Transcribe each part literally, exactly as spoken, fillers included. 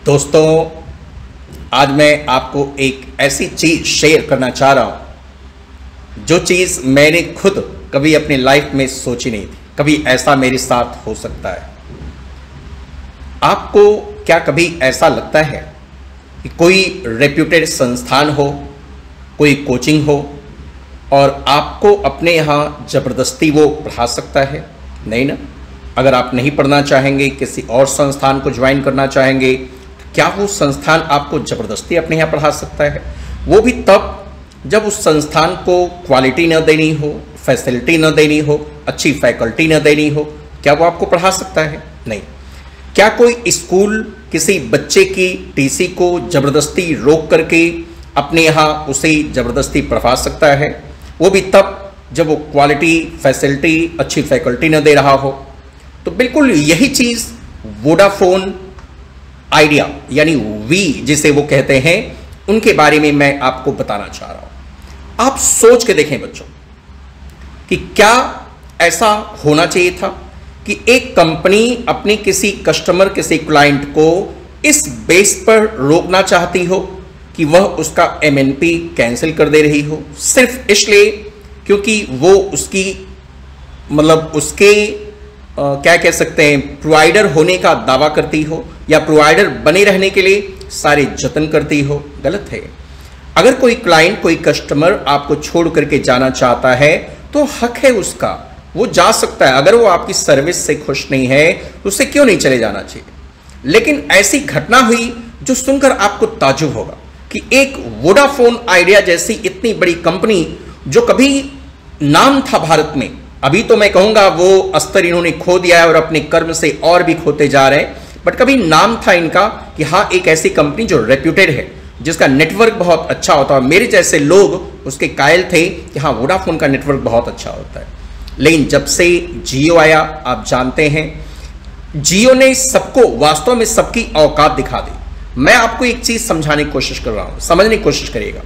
दोस्तों, आज मैं आपको एक ऐसी चीज़ शेयर करना चाह रहा हूँ जो चीज़ मैंने खुद कभी अपनी लाइफ में सोची नहीं थी। कभी ऐसा मेरे साथ हो सकता है। आपको क्या कभी ऐसा लगता है कि कोई रेप्यूटेड संस्थान हो, कोई कोचिंग हो और आपको अपने यहाँ ज़बरदस्ती वो पढ़ा सकता है? नहीं ना। अगर आप नहीं पढ़ना चाहेंगे, किसी और संस्थान को ज्वाइन करना चाहेंगे, तो क्या वो संस्थान आपको ज़बरदस्ती अपने यहाँ पढ़ा सकता है? वो भी तब जब उस संस्थान को क्वालिटी न देनी हो, फैसिलिटी न देनी हो, अच्छी फैकल्टी न देनी हो, क्या वो आपको पढ़ा सकता है? नहीं। क्या कोई स्कूल किसी बच्चे की टीसी को ज़बरदस्ती रोक करके अपने यहाँ उसे ज़बरदस्ती पढ़वा सकता है? वो भी तब जब वो क्वालिटी, फैसिलिटी, अच्छी फैकल्टी न दे रहा हो। तो बिल्कुल यही चीज़ वोडाफोन आइडिया यानी वी जिसे वो कहते हैं, उनके बारे में मैं आपको बताना चाह रहा हूं। आप सोच के देखें बच्चों कि क्या ऐसा होना चाहिए था कि एक कंपनी अपनी किसी कस्टमर, किसी क्लाइंट को इस बेस पर रोकना चाहती हो कि वह उसका एमएनपी कैंसिल कर दे रही हो, सिर्फ इसलिए क्योंकि वो उसकी मतलब उसके आ, क्या कह सकते हैं प्रोवाइडर होने का दावा करती हो या प्रोवाइडर बने रहने के लिए सारे जतन करती हो? गलत है। अगर कोई क्लाइंट, कोई कस्टमर आपको छोड़ करके जाना चाहता है तो हक है उसका, वो जा सकता है। अगर वो आपकी सर्विस से खुश नहीं है तो उसे क्यों नहीं चले जाना चाहिए। लेकिन ऐसी घटना हुई जो सुनकर आपको ताज्जुब होगा कि एक वोडाफोन आइडिया जैसी इतनी बड़ी कंपनी, जो कभी नाम था भारत में, अभी तो मैं कहूंगा वो स्तर इन्होंने खो दिया है और अपने कर्म से और भी खोते जा रहे हैं, बट कभी नाम था इनका कि हाँ एक ऐसी कंपनी जो रेप्यूटेड है, जिसका नेटवर्क बहुत अच्छा होता है। मेरे जैसे लोग उसके कायल थे कि हाँ वोडाफोन का नेटवर्क बहुत अच्छा होता है। लेकिन जब से जियो आया, आप जानते हैं जियो ने सबको वास्तव में सबकी औकात दिखा दी। मैं आपको एक चीज समझाने की कोशिश कर रहा हूं, समझने की कोशिश करिएगा।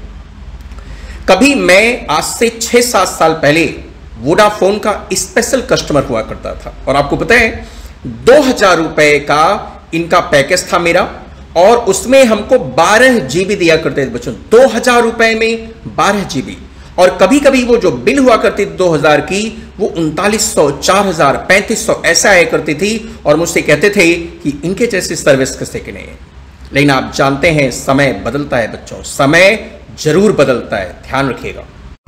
कभी मैं आज से छह सात साल पहले वोडाफोन का स्पेशल कस्टमर हुआ करता था और आपको पता है दो हजार रुपए का इनका पैकेज था मेरा, और उसमें हमको बारह जीबी दिया करते थे बच्चों। दो हजार रुपए में बारह जीबी। और कभी कभी वो जो बिल हुआ करती थी दो हजार की, वो उनतालीस सौ, चार हजार, पैंतीस सौ ऐसा आया करती थी और मुझसे कहते थे कि इनके जैसी सर्विस किसी की नहीं है। लेकिन आप जानते हैं समय बदलता है बच्चों, समय जरूर बदलता है, ध्यान रखिएगा।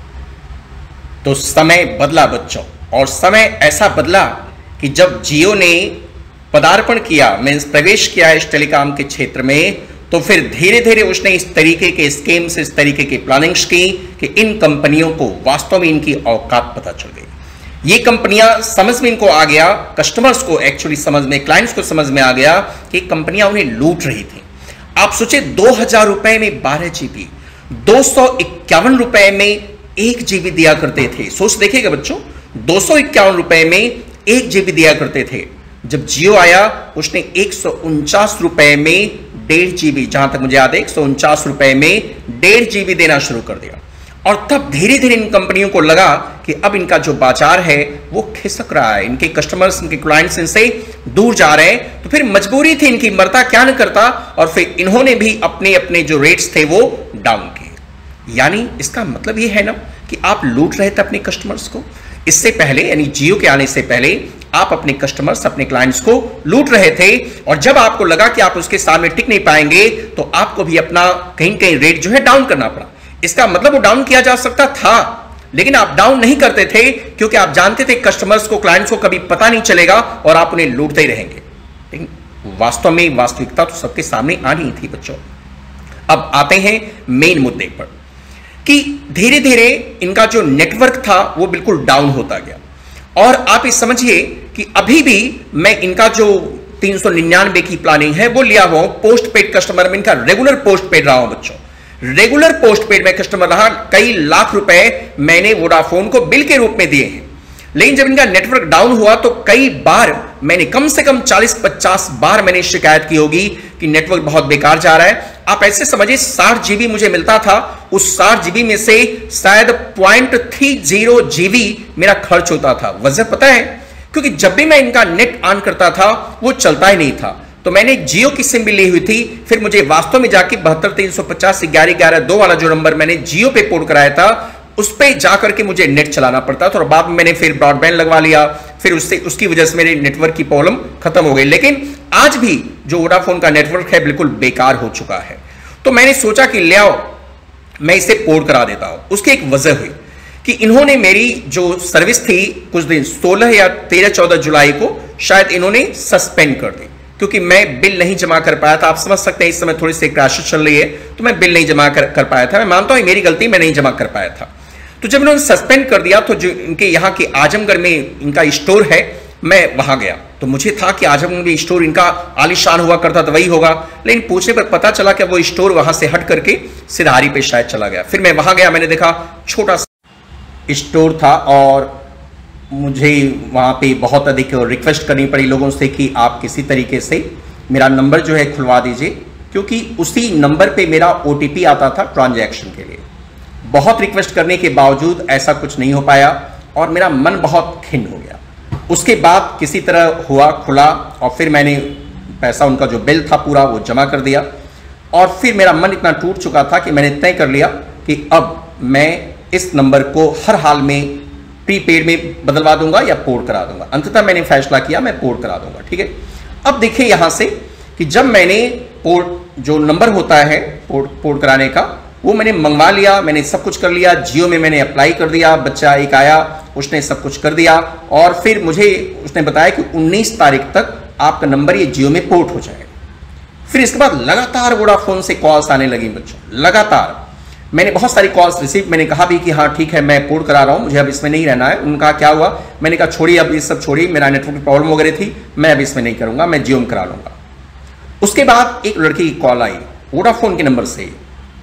तो समय बदला बच्चों, और समय ऐसा बदला कि जब जियो ने पदार्पण किया, मीन्स प्रवेश किया इस टेलीकॉम के क्षेत्र में, तो फिर धीरे धीरे उसने इस तरीके के स्कीम्स, इस तरीके की प्लानिंग्स की कि इन कंपनियों को वास्तव में इनकी औकात पता चल गई। ये कंपनियां समझ में इनको आ गया, कस्टमर्स को एक्चुअली समझ में, क्लाइंट्स को समझ में आ गया कि कंपनियां उन्हें लूट रही थी। आप सोचे दो हजार रुपए में बारह जीबी, दो सौ इक्यावन रुपए में एक जीबी दिया करते थे। सोच देखिएगा बच्चों, दो सौ इक्यावन रुपए में एक जीबी दिया करते थे। जब जियो आया उसने एक सौ उनचास रुपए में डेढ़ जीबी, जहां तक मुझे याद है एक सौ उनचास रुपए में डेढ़ जीबी देना शुरू कर दिया। और तब धीरे धीरे इन कंपनियों को लगा कि अब इनका जो बाजार है वो खिसक रहा है, इनके कस्टमर्स, इनके क्लाइंट्स इनसे दूर जा रहे हैं। तो फिर मजबूरी थी इनकी, मरता क्या न करता, और फिर इन्होंने भी अपने अपने जो रेट्स थे वो डाउन किए। यानी इसका मतलब ये है ना कि आप लूट रहे थे अपने कस्टमर्स को। इससे पहले यानी जियो के आने से पहले आप अपने कस्टमर्स, अपने क्लाइंट्स को लूट रहे थे, और जब आपको लगा कि आप उसके सामने टिक नहीं पाएंगे तो आपको भी अपना कहीं कहीं रेट जो है डाउन करना पड़ा। इसका मतलब वो डाउन किया जा सकता था, लेकिन आप डाउन नहीं करते थे क्योंकि आप जानते थे कस्टमर्स को, क्लाइंट्स को कभी पता नहीं चलेगा और आप उन्हें लूटते ही रहेंगे। लेकिन वास्तव में वास्तविकता तो सबके सामने आ रही थी बच्चों। अब आते हैं मेन मुद्दे पर कि धीरे धीरे इनका जो नेटवर्क था वो बिल्कुल डाउन होता गया। और आप इस समझिए कि अभी भी मैं इनका जो तीन सौ निन्यानवे की प्लानिंग है वो लिया हुआ हूं। पोस्ट पेड कस्टमर में इनका रेगुलर पोस्ट पेड रहा हूं बच्चों, रेगुलर पोस्ट पेड में कस्टमर रहा। कई लाख रुपए मैंने वोडाफोन को बिल के रूप में दिए हैं। लेकिन जब इनका नेटवर्क डाउन हुआ तो कई बार मैंने, कम से कम चालीस पचास बार मैंने शिकायत की होगी कि नेटवर्क बहुत बेकार जा रहा है। आप ऐसे समझिए साठ जीबी मुझे मिलता था, उस साठ जीबी में से शायद पॉइंट थ्री जीरो जीबी मेरा खर्च होता था। वजह पता है? क्योंकि जब भी मैं इनका नेट ऑन करता था वो चलता ही नहीं था। तो मैंने जियो की सिम भी ली हुई थी। फिर मुझे वास्तव में जाके बहत्तर तीन सौ पचास ग्यारह ग्यारह दो वाला जो नंबर मैंने जियो पे पोर्ट कराया था, उस पे जाकर के मुझे नेट चलाना पड़ता था, और बाद में मैंने फिर ब्रॉडबैंड लगवा लिया। फिर उससे उसकी वजह से मेरे नेटवर्क की प्रॉब्लम खत्म हो गई। लेकिन आज भी जो वोडाफोन का नेटवर्क है बिल्कुल बेकार हो चुका है। तो मैंने सोचा कि ले आओ मैं इसे पोर्ट करा देता हूं। उसकी एक वजह हुई कि इन्होंने मेरी जो सर्विस थी कुछ दिन सोलह या तेरह चौदह जुलाई को शायद इन्होंने सस्पेंड कर दी, क्योंकि मैं बिल नहीं जमा कर पाया था। आप समझ सकते हैं इस समय थोड़ी सी क्रैश चल रही है, तो मैं बिल नहीं जमा कर, कर पाया था। मैं मानता हूं मेरी गलती, मैं नहीं जमा कर पाया था। तो जब इन्होंने सस्पेंड कर दिया तो जो इनके यहाँ के आजमगढ़ में इनका स्टोर है, मैं वहां गया। तो मुझे था कि आजमगढ़ में स्टोर इनका आलिशान हुआ करता था, वही होगा। लेकिन पूछने पर पता चला कि वो स्टोर वहां से हट करके सिधारी पे शायद चला गया। फिर मैं वहां गया, मैंने देखा छोटा सा स्टोर था, और मुझे वहां पे बहुत अधिक रिक्वेस्ट करनी पड़ी लोगों से कि आप किसी तरीके से मेरा नंबर जो है खुलवा दीजिए, क्योंकि उसी नंबर पे मेरा ओटीपी आता था ट्रांजैक्शन के लिए। बहुत रिक्वेस्ट करने के बावजूद ऐसा कुछ नहीं हो पाया, और मेरा मन बहुत खिन्न हो गया। उसके बाद किसी तरह हुआ, खुला, और फिर मैंने पैसा, उनका जो बिल था पूरा, वो जमा कर दिया। और फिर मेरा मन इतना टूट चुका था कि मैंने तय कर लिया कि अब मैं इस नंबर को हर हाल में प्रीपेड में बदलवा दूंगा या पोर्ट करा दूंगा। अंततः मैंने फैसला किया मैं पोर्ट करा दूंगा। ठीक है, अब देखिए यहां से कि जब मैंने पोर्ट जो नंबर होता है पोर्ट पोर्ट कराने का, वो मैंने मंगवा लिया, मैंने सब कुछ कर लिया। जियो में मैंने अप्लाई कर दिया, बच्चा एक आया, उसने सब कुछ कर दिया, और फिर मुझे उसने बताया कि उन्नीस तारीख तक आपका नंबर ये जियो में पोर्ट हो जाएगा। फिर इसके बाद लगातार वोडाफोन से कॉल्स आने लगी बच्चों, लगातार। मैंने बहुत सारी कॉल्स रिसीव, मैंने कहा भी कि हाँ ठीक है मैं पोर्ट करा रहा हूँ, मुझे अब इसमें नहीं रहना है। उन्होंने कहा क्या हुआ? मैंने कहा छोड़िए अब ये सब छोड़िए, मेरा नेटवर्क की प्रॉब्लम वगैरह थी, मैं अब इसमें नहीं करूँगा, मैं जियो में करा लूँगा। उसके बाद एक लड़की की कॉल आई वोडाफोन के नंबर से,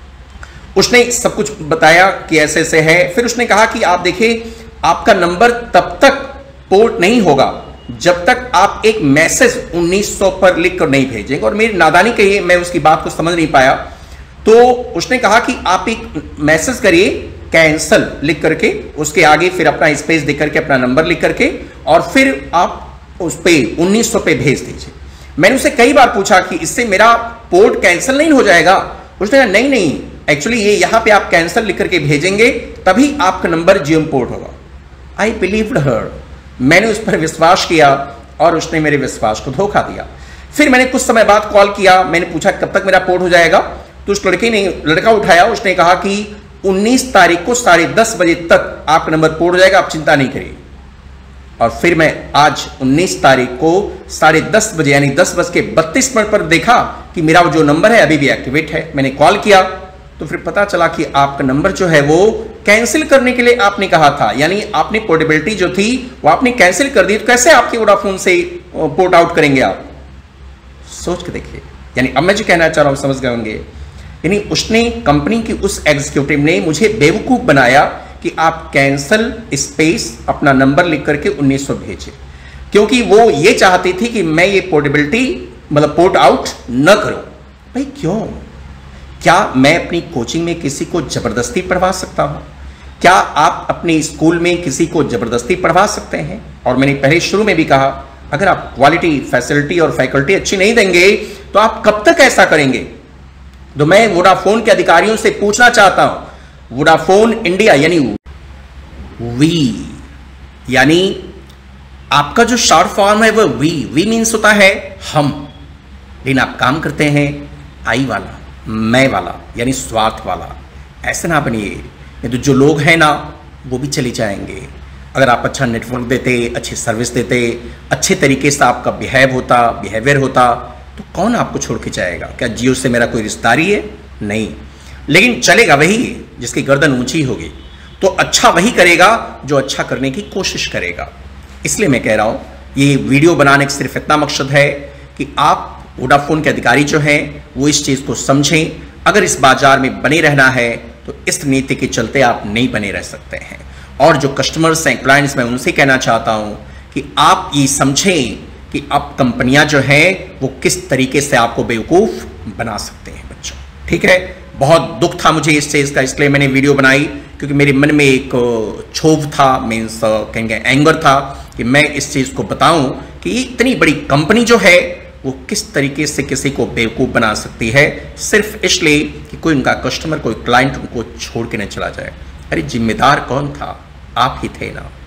उसने सब कुछ बताया कि ऐसे ऐसे है। फिर उसने कहा कि आप देखिए आपका नंबर तब तक पोर्ट नहीं होगा जब तक आप एक मैसेज उन्नीस सौ पर लिख कर नहीं भेजेंगे। और मेरी नादानी कही, मैं उसकी बात को समझ नहीं पाया। तो उसने कहा कि आप एक मैसेज करिए कैंसल लिख करके, उसके आगे फिर अपना स्पेस देख करके अपना नंबर लिख करके, और फिर आप उस पे उन्नीस सौ पे भेज दीजिए। मैंने उससे कई बार पूछा कि इससे मेरा पोर्ट कैंसिल नहीं हो जाएगा? उसने कहा नहीं नहीं, एक्चुअली ये यहां पे आप कैंसिल लिख करके भेजेंगे तभी आपका नंबर जियो में पोर्ट होगा। आई बिलीव्ड हर, मैंने उस पर विश्वास किया, और उसने मेरे विश्वास को धोखा दिया। फिर मैंने कुछ समय बाद कॉल किया, मैंने पूछा कब तक मेरा पोर्ट हो जाएगा? तो उस लड़के ने लड़का उठाया, उसने कहा कि उन्नीस तारीख को साढ़े दस बजे तक आपका नंबर पोर्ट हो जाएगा, आप चिंता नहीं करिए। और फिर मैं आज उन्नीस तारीख को साढ़े दस बजे यानी दस बज के बत्तीस मिनट पर देखा कि मेरा जो नंबर है अभी भी एक्टिवेट है। मैंने कॉल किया तो फिर पता चला कि आपका नंबर जो है वो कैंसिल करने के लिए आपने कहा था, यानी आपने पोर्टेबिलिटी जो थी वो आपने कैंसिल कर दी। तो कैसे आपके वोडाफोन से पोर्ट आउट करेंगे आप? सोच के देखिए, यानी अब मैं जो कहना चाह रहा हूं समझ गए होंगे। यानी उसने, कंपनी की उस एग्जीक्यूटिव ने मुझे बेवकूफ बनाया कि आप कैंसल स्पेस अपना नंबर लिख करके उन्नीस सौ भेजे, क्योंकि वो ये चाहती थी कि मैं ये पोर्टेबिलिटी मतलब पोर्ट आउट न करूं। भाई क्यों? क्या मैं अपनी कोचिंग में किसी को जबरदस्ती पढ़वा सकता हूं? क्या आप अपने स्कूल में किसी को जबरदस्ती पढ़वा सकते हैं? और मैंने पहले शुरू में भी कहा, अगर आप क्वालिटी, फैसिलिटी और फैकल्टी अच्छी नहीं देंगे तो आप कब तक ऐसा करेंगे? तो मैं वोडाफोन के अधिकारियों से पूछना चाहता हूं, वोडाफोन इंडिया यानी वी, यानी आपका जो शॉर्ट फॉर्म है वो वी, वी मीन्स होता है हम, लेकिन आप काम करते हैं आई वाला, मैं वाला, यानी स्वार्थ वाला। ऐसे ना बनिए, नहीं तो जो लोग हैं ना वो भी चले जाएंगे। अगर आप अच्छा नेटवर्क देते, अच्छी सर्विस देते, अच्छे तरीके से आपका बिहेव होता बिहेवियर होता तो कौन आपको छोड़ के जाएगा? क्या जियो से मेरा कोई रिश्तेदारी है? नहीं, लेकिन चलेगा वही जिसकी गर्दन ऊंची होगी। तो अच्छा वही करेगा जो अच्छा करने की कोशिश करेगा। इसलिए मैं कह रहा हूं ये वीडियो बनाने का सिर्फ इतना मकसद है कि आप वोडाफोन के अधिकारी जो हैं वो इस चीज़ को समझें। अगर इस बाजार में बने रहना है तो इस नीति के चलते आप नहीं बने रह सकते हैं। और जो कस्टमर्स हैं, क्लाइंट्स, मैं उनसे कहना चाहता हूं कि आप ये समझें कि अब कंपनियां जो हैं वो किस तरीके से आपको बेवकूफ़ बना सकते हैं बच्चों। ठीक है, बहुत दुख था मुझे इस चीज़ का, इसलिए मैंने वीडियो बनाई, क्योंकि मेरे मन में एक क्षोभ था, मीन्स कहेंगे एंगर था कि मैं इस चीज़ को बताऊं कि इतनी बड़ी कंपनी जो है वो किस तरीके से किसी को बेवकूफ़ बना सकती है, सिर्फ इसलिए कि कोई उनका कस्टमर, कोई क्लाइंट उनको छोड़ के न चला जाए। अरे जिम्मेदार कौन था? आप ही थे ना।